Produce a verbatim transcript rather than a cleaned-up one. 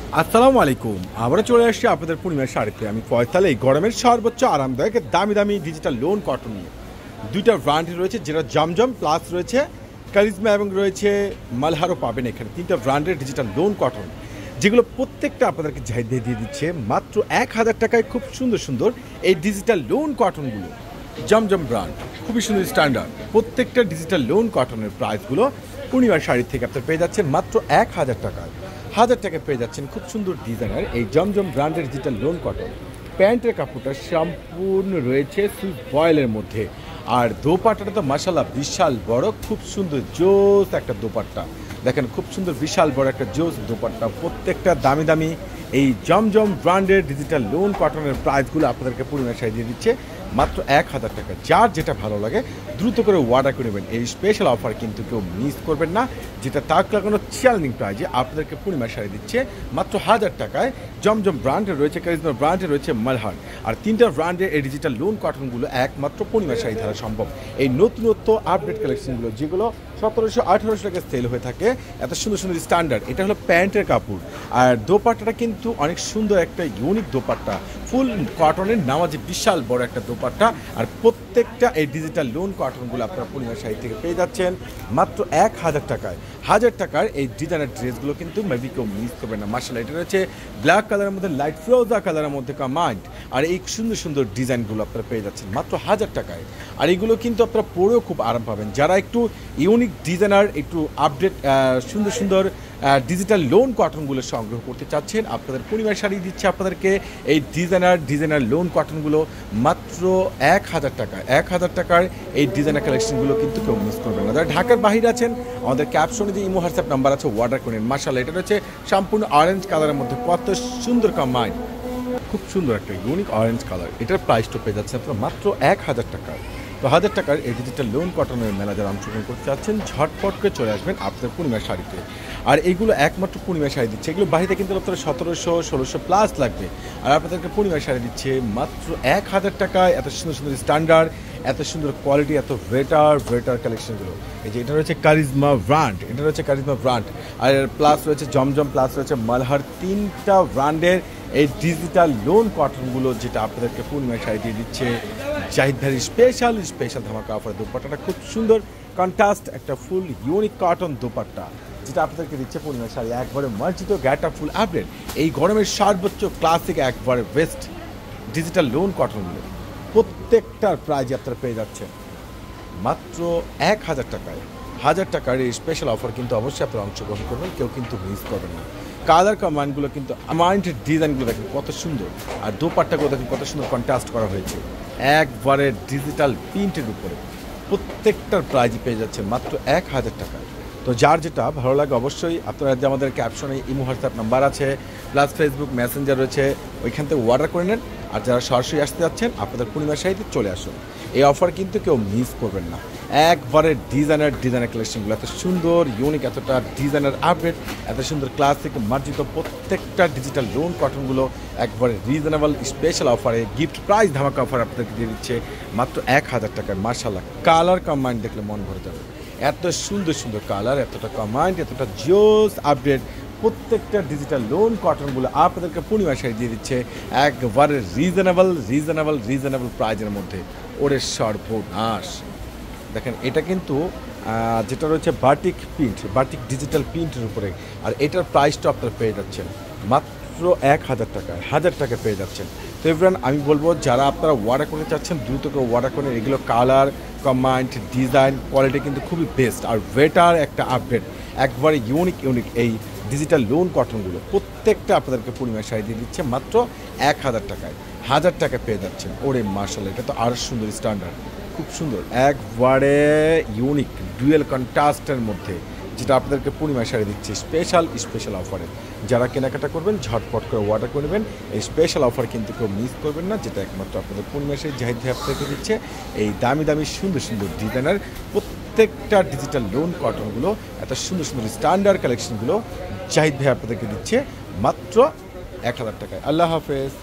আসসালামু আলাইকুম। আবারও চলে আসছি আপনাদের পূর্ণিমার শাড়িতে। আমি ফয়সাল, এই গরমের সর্বোচ্চ আরামদায়ক দামি দামি ডিজিটাল লোন কটন নিয়ে দুইটা ব্র্যান্ড রয়েছে, যেটা জমজম প্লাস রয়েছে কারিজমা এবং রয়েছে মালহারও পাবেন। এখানে তিনটা ব্র্যান্ডের ডিজিটাল লোন কটন, যেগুলো প্রত্যেকটা আপনাদেরকে চাহিদা দিয়ে দিচ্ছে মাত্র এক হাজার টাকায়। খুব সুন্দর সুন্দর এই ডিজিটাল লোন কটনগুলো, জমজম ব্র্যান্ড, খুবই সুন্দর স্ট্যান্ডার্ড। প্রত্যেকটা ডিজিটাল লোন কটনের প্রাইসগুলো পূর্ণিমার শাড়ি থেকে আপনার পেয়ে যাচ্ছেন মাত্র এক হাজার টাকায়। হাজার টাকা পেয়ে যাচ্ছেন খুব সুন্দর ডিজাইনার এই জমজম ব্র্যান্ডের ডিজিটাল লোন কটন। প্যান্টের কাপড়টা সম্পূর্ণ রয়েছে সুইস বয়েলের মধ্যে, আর দোপাট্টাটা তো মাশাআল্লাহ বিশাল বড়, খুব সুন্দর জোস একটা দোপাট্টা। দেখেন খুব সুন্দর বিশাল বড় একটা জোস দোপাট্টা। প্রত্যেকটা দামি দামি এই জমজম ব্র্যান্ডের ডিজিটাল লোন কটনের প্রাইসগুলো আপনাদেরকে পূর্ণিমা শাড়ি দিয়ে দিচ্ছে মাত্র এক হাজার টাকা। যার যেটা ভালো লাগে দ্রুত করে অর্ডার করে নেবেন। এই স্পেশাল অফার কিন্তু কেউ মিস করবেন না, যেটা তাক লাগানো চ্যালেঞ্জিং প্রাইজে আপনাদেরকে পূর্ণিমা শাড়ি দিচ্ছে মাত্র হাজার টাকায়। জমজম ব্র্যান্ডে রয়েছে, কারিজমা ব্র্যান্ডে রয়েছে মালহার, আর তিনটা ব্র্যান্ডের এই ডিজিটাল লোন কটনগুলো একমাত্র পূর্ণিমা শাড়ি দ্বারা সম্ভব। এই নতুনত্ব আপডেট কালেকশনগুলো যেগুলো সতেরোশো আঠারোশো টাকা সেল হয়ে থাকে, এত সুন্দর সুন্দর স্ট্যান্ডার্ড। এটা হলো প্যান্টের কাপড়, আর দোপাট্টাটা কিন্তু অনেক সুন্দর একটা ইউনিক দোপাট্টা, ফুল কটনের নামাজে বিশাল বড় একটা দোপাট্টা। আর প্রত্যেকটা এই ডিজিটাল লোন কটনগুলো আপনারা পূর্ণিমা শাড়ি থেকে পেয়ে যাচ্ছেন মাত্র এক হাজার টাকায়। হাজার টাকার এই ডিজাইনার ড্রেসগুলো কিন্তু মেবি কেউ মিস করবে না। মাশাআল্লাহ, এটা রয়েছে ব্ল্যাক কালারের মধ্যে লাইট ফ্রোজা কালারের মধ্যে কমান্ড, আর এই সুন্দর সুন্দর ডিজাইনগুলো আপনারা পেয়ে যাচ্ছেন মাত্র হাজার টাকায়। আর এইগুলো কিন্তু আপনারা পরেও খুব আরাম পাবেন। যারা একটু ইউনিক ডিজাইনার, একটু আপডেট সুন্দর সুন্দর ডিজিটাল লোন কটনগুলো সংগ্রহ করতে চাচ্ছেন, আপনাদের পূর্ণিমা শাড়ি দিচ্ছে আপনাদেরকে এই ডিজাইনার ডিজাইনার লোন কটনগুলো মাত্র এক হাজার টাকা। এক হাজার টাকার এই ডিজাইনার কালেকশনগুলো কিন্তু কেউ মিস করবেন না। যারা ঢাকার বাহিরে আছেন, আমাদের ক্যাপশনে যে ইমো হোয়াটসঅ্যাপ নাম্বার আছে, অর্ডার করেন। মাশাআল্লাহ, এটা রয়েছে সম্পূর্ণ অরেঞ্জ কালারের মধ্যে, কত সুন্দর কম্বাইন, খুব সুন্দর একটা ইউনিক অরেঞ্জ কালার। এটার প্রাইসটা পেয়ে যাচ্ছে আপনারা মাত্র এক হাজার টাকা। তো হাজার টাকার এই ডিজিটাল লোন কটনের মেলা যারা অংশগ্রহণ করতে চাচ্ছেন, ঝটপট করে চলে আসবেন আপনাদের পূর্ণিমা শাড়িতে। আর এইগুলো একমাত্র পূর্ণিমা শাড়ি দিচ্ছে, এগুলো বাড়িতে কিন্তু আপনারা সতেরোশো ষোলোশো প্লাস লাগবে, আর আপনাদেরকে পূর্ণিমা শাড়ি দিচ্ছে মাত্র এক হাজার টাকায়। এত সুন্দর সুন্দর স্ট্যান্ডার্ড, এত সুন্দর কোয়ালিটি, এত ভেটার ভেটার কালেকশনগুলো। এই যে এটা রয়েছে কারিজমা ব্র্যান্ড, এটা রয়েছে কারিজমা ব্র্যান্ড, আর প্লাস রয়েছে জমজম, প্লাস রয়েছে মালহার। তিনটা ব্র্যান্ডের এই ডিজিটাল লোন কটনগুলো যেটা আপনাদেরকে পূর্ণিমা শাড়ি দিয়ে দিচ্ছে জাহিদ ভাইয়ের স্পেশাল স্পেশাল ধামাকা অফার। দোপাট্টাটা খুব সুন্দর কন্ট্রাস্ট একটা ফুল ইউনিক কটন দোপাট্টা, যেটা আপনাদেরকে দিচ্ছে পূর্ণিমা শাড়ি। একবারে মার্জিত গ্যাটা ফুল আপডেট এই গরমের সর্বোচ্চ ক্লাসিক একবারে বেস্ট ডিজিটাল লোন কটনগুলো প্রত্যেকটার প্রাইজ আপনারা পেয়ে যাচ্ছেন মাত্র এক হাজার টাকায়। হাজার টাকার এই স্পেশাল অফার কিন্তু অবশ্যই আপনারা অংশগ্রহণ করবেন, কেউ কিন্তু মিস করবেন না। কালার কমান্ডগুলো কিন্তু মাইন্ডের ডিজাইনগুলো দেখেন কত সুন্দর, আর দোপাট্টাগুলো দেখেন কত সুন্দর কন্ট্রাস্ট করা হয়েছে একবারে ডিজিটাল প্রিন্টের উপরে। প্রত্যেকটার প্রাইজ পেয়ে যাচ্ছে মাত্র এক হাজার টাকায়। তো যার যেটা ভালো লাগে অবশ্যই আপনারা যে আমাদের ক্যাপশনে ইমো হোয়াটসঅ্যাপ নাম্বার আছে, প্লাস ফেসবুক মেসেঞ্জার রয়েছে, ওইখান থেকে অর্ডার করে নেন। আর যারা সরাসরি আসতে যাচ্ছেন, আপনাদের পূর্ণিমা শাড়িতে চলে আসুন। এই অফার কিন্তু কেউ মিস করবেন না। একবারে ডিজাইনার ডিজাইনার কালেকশনগুলো এত সুন্দর ইউনিক, এতটা ডিজাইনার আপডেট, এত সুন্দর ক্লাসিক মার্জিত প্রত্যেকটা ডিজিটাল লোন কটনগুলো একবারে রিজনেবল স্পেশাল অফারে গিফট প্রাইস ধামাকা অফার আপনাদেরকে দিয়ে দিচ্ছে মাত্র এক হাজার টাকায়। মার্শাল্লাহ, কালার কম্বাইন দেখলে মন ভরে যাবে, এত সুন্দর সুন্দর কালার, এতটা কম্বাইন্ড, এতটা জোস আপডেট। প্রত্যেকটা ডিজিটাল লোন কটনগুলো আপনাদেরকে পূর্ণিমা শাড়ি দিয়ে দিচ্ছে একবারে রিজনেবল রিজনেবল রিজনেবল প্রাইজের মধ্যে। ওরে সর্বনাশ, দেখেন এটা কিন্তু যেটা রয়েছে বাটিক প্রিন্ট, বাটিক ডিজিটাল প্রিন্টের উপরে, আর এটার প্রাইসটা আপনারা পেয়ে যাচ্ছেন মাত্র এক হাজার টাকায়। হাজার টাকা পেয়ে যাচ্ছেন। তো এভরিওয়ান, আমি বলবো যারা আপনারা অর্ডার করতে চাচ্ছেন দ্রুত করে অর্ডার করেন। এগুলো কালার কম্বাইন্ড ডিজাইন কোয়ালিটি কিন্তু খুবই বেস্ট, আর বেটার একটা আপডেট একবারে ইউনিক ইউনিক এই ডিজিটাল লোন কটনগুলো প্রত্যেকটা আপনাদেরকে পূর্ণিমা শাড়ি দিয়ে দিচ্ছে মাত্র এক হাজার টাকায়। হাজার টাকা পেয়ে যাচ্ছেন। ওরে মার্শাল্লাহ, এটা তো আরও সুন্দর স্ট্যান্ডার্ড, খুব সুন্দর একবারে ইউনিক ডুয়েল কন্ট্রাস্টের মধ্যে, যেটা আপনাদেরকে পূর্ণিমা শাড়ি দিচ্ছে স্পেশাল স্পেশাল অফারে। যারা কেনাকাটা করবেন ঝটপট করে অর্ডার করে নেবেন। এই স্পেশাল অফার কিন্তু কেউ মিস করবেন না, যেটা একমাত্র আপনাদের পূর্ণিমা শাড়ি জাহিদ ভাই আপনাদেরকে দিচ্ছে এই দামি দামি সুন্দর সুন্দর ডিজাইনার প্রত্যেকটা ডিজিটাল লোন কটনগুলো, এত সুন্দর সুন্দর স্ট্যান্ডার্ড কালেকশনগুলো জাহিদ ভাই আপনাদেরকে দিচ্ছে মাত্র এক হাজার টাকায়। আল্লাহ হাফেজ।